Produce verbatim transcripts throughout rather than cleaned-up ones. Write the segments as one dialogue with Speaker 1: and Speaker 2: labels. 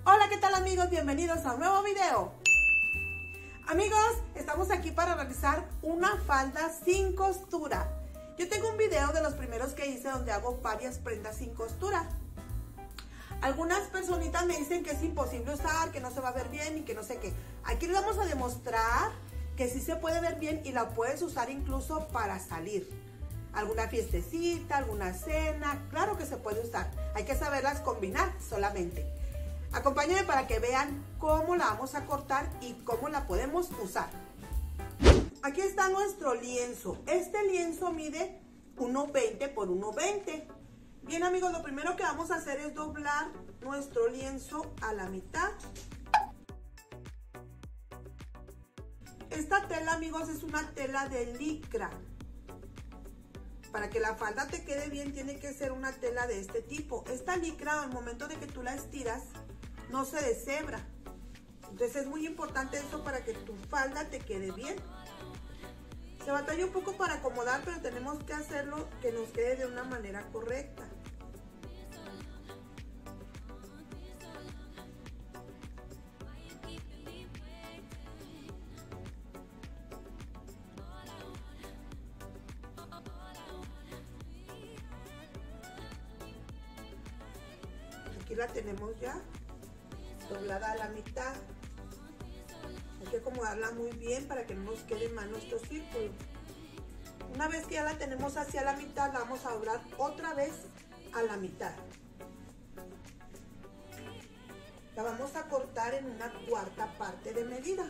Speaker 1: Hola, ¿qué tal amigos? Bienvenidos a un nuevo video. Amigos, estamos aquí para realizar una falda sin costura. Yo tengo un video de los primeros que hice donde hago varias prendas sin costura. Algunas personitas me dicen que es imposible usar, que no se va a ver bien y que no sé qué. Aquí les vamos a demostrar que sí se puede ver bien y la puedes usar incluso para salir. Alguna fiestecita, alguna cena, claro que se puede usar. Hay que saberlas combinar solamente. Acompáñenme para que vean cómo la vamos a cortar y cómo la podemos usar. Aquí está nuestro lienzo. Este lienzo mide uno veinte por uno veinte. Bien amigos, lo primero que vamos a hacer es doblar nuestro lienzo a la mitad. Esta tela, amigos, es una tela de licra. Para que la falda te quede bien tiene que ser una tela de este tipo. Esta licra, al momento de que tú la estiras, no se deshebra. Entonces es muy importante eso para que tu falda te quede bien. Se batalla un poco para acomodar, pero tenemos que hacerlo que nos quede de una manera correcta. Aquí la tenemos ya doblada a la mitad. Hay que acomodarla muy bien para que no nos quede mal nuestro círculo. Una vez que ya la tenemos hacia la mitad, la vamos a doblar otra vez a la mitad. La vamos a cortar en una cuarta parte de medida.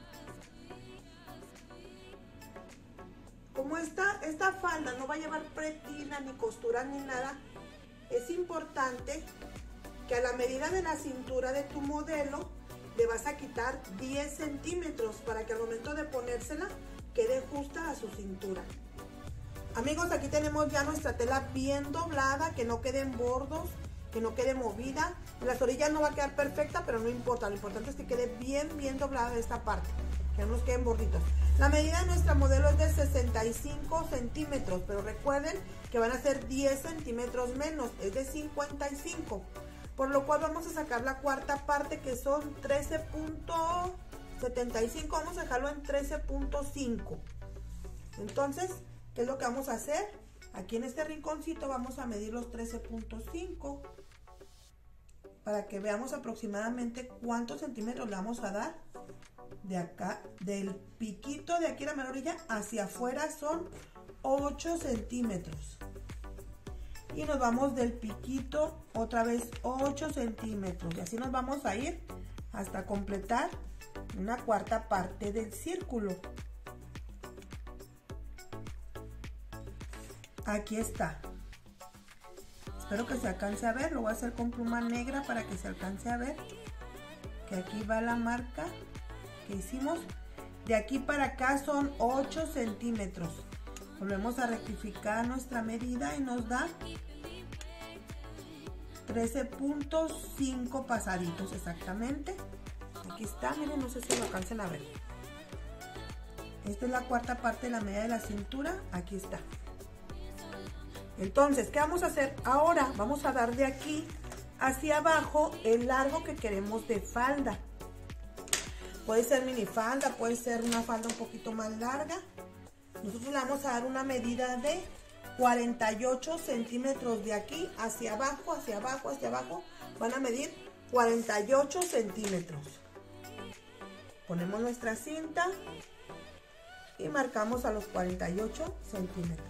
Speaker 1: Como esta, esta falda no va a llevar pretina, ni costura, ni nada, es importante que a la medida de la cintura de tu modelo le vas a quitar diez centímetros para que al momento de ponérsela quede justa a su cintura. Amigos, aquí tenemos ya nuestra tela bien doblada, que no queden bordos, que no quede movida. En las orillas no va a quedar perfecta, pero no importa, lo importante es que quede bien, bien doblada esta parte, que no nos queden borditos. La medida de nuestra modelo es de sesenta y cinco centímetros, pero recuerden que van a ser diez centímetros menos, es de cincuenta y cinco. Por lo cual vamos a sacar la cuarta parte, que son trece punto setenta y cinco, vamos a dejarlo en trece punto cinco. Entonces, ¿qué es lo que vamos a hacer? Aquí en este rinconcito vamos a medir los trece punto cinco para que veamos aproximadamente cuántos centímetros le vamos a dar. De acá, del piquito de aquí a la mera orilla hacia afuera son ocho centímetros. Y nos vamos del piquito otra vez ocho centímetros. Y así nos vamos a ir hasta completar una cuarta parte del círculo. Aquí está. Espero que se alcance a ver. Lo voy a hacer con pluma negra para que se alcance a ver. Que aquí va la marca que hicimos. De aquí para acá son ocho centímetros. Volvemos a rectificar nuestra medida y nos da trece punto cinco pasaditos exactamente. Aquí está, miren, no sé si lo alcancen a ver. Esta es la cuarta parte de la medida de la cintura. Aquí está. Entonces, ¿qué vamos a hacer ahora? Vamos a dar de aquí hacia abajo el largo que queremos de falda. Puede ser minifalda, puede ser una falda un poquito más larga. Nosotros le vamos a dar una medida de cuarenta y ocho centímetros de aquí hacia abajo, hacia abajo, hacia abajo. Van a medir cuarenta y ocho centímetros. Ponemos nuestra cinta y marcamos a los cuarenta y ocho centímetros.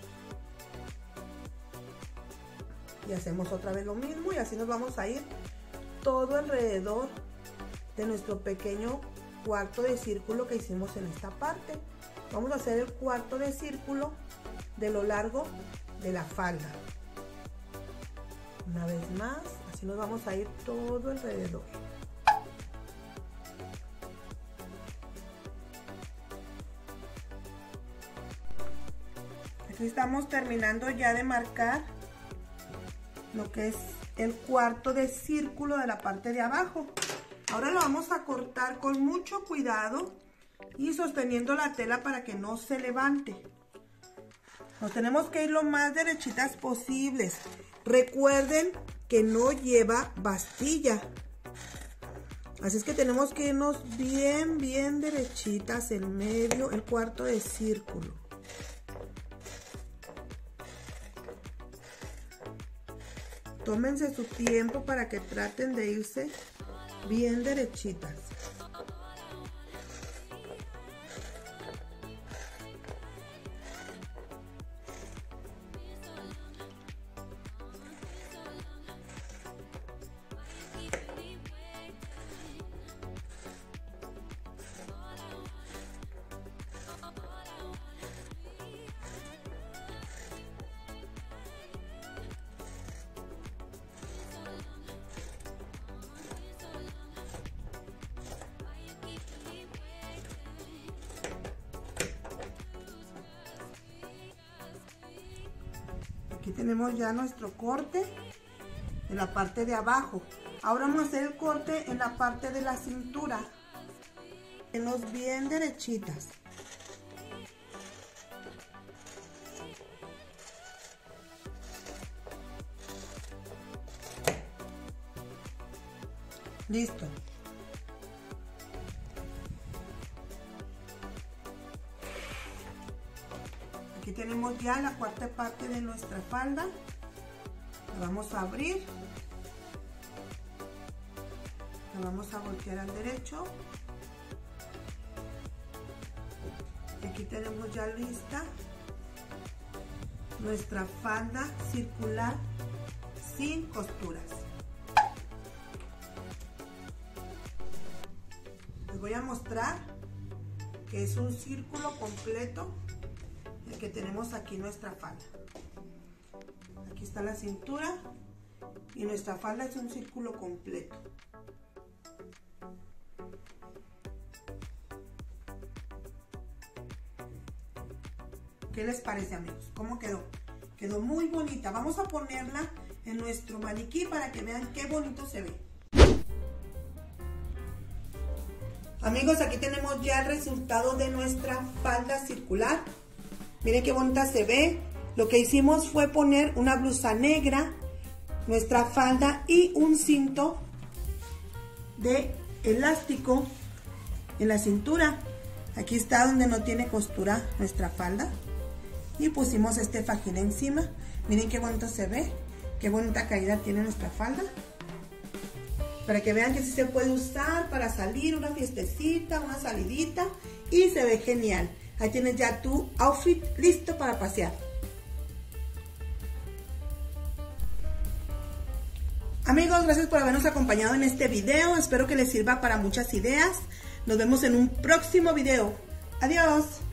Speaker 1: Y hacemos otra vez lo mismo y así nos vamos a ir todo alrededor de nuestro pequeño cuarto de círculo que hicimos en esta parte. Vamos a hacer el cuarto de círculo de lo largo de la falda. Una vez más, así nos vamos a ir todo alrededor. Aquí estamos terminando ya de marcar lo que es el cuarto de círculo de la parte de abajo. Ahora lo vamos a cortar con mucho cuidado y sosteniendo la tela para que no se levante. Nos tenemos que ir lo más derechitas posibles. Recuerden que no lleva bastilla. Así es que tenemos que irnos bien, bien derechitas, el medio, el cuarto de círculo. Tómense su tiempo para que traten de irse bien derechitas. Aquí tenemos ya nuestro corte en la parte de abajo. Ahora vamos a hacer el corte en la parte de la cintura. Tenemos bien derechitas. Listo. Aquí tenemos ya la cuarta parte de nuestra falda. La vamos a abrir. La vamos a voltear al derecho. Y aquí tenemos ya lista nuestra falda circular sin costuras. Les voy a mostrar que es un círculo completo el que tenemos aquí nuestra falda. Aquí está la cintura y nuestra falda es un círculo completo. ¿Qué les parece, amigos? ¿Cómo quedó? Quedó muy bonita. Vamos a ponerla en nuestro maniquí para que vean qué bonito se ve. Amigos, aquí tenemos ya el resultado de nuestra falda circular. Miren qué bonita se ve. Lo que hicimos fue poner una blusa negra, nuestra falda y un cinto de elástico en la cintura. Aquí está donde no tiene costura nuestra falda. Y pusimos este fajín encima. Miren qué bonito se ve. Qué bonita caída tiene nuestra falda. Para que vean que sí se puede usar para salir, una fiestecita, una salidita. Y se ve genial. Ahí tienes ya tu outfit listo para pasear. Amigos, gracias por habernos acompañado en este video. Espero que les sirva para muchas ideas. Nos vemos en un próximo video. Adiós.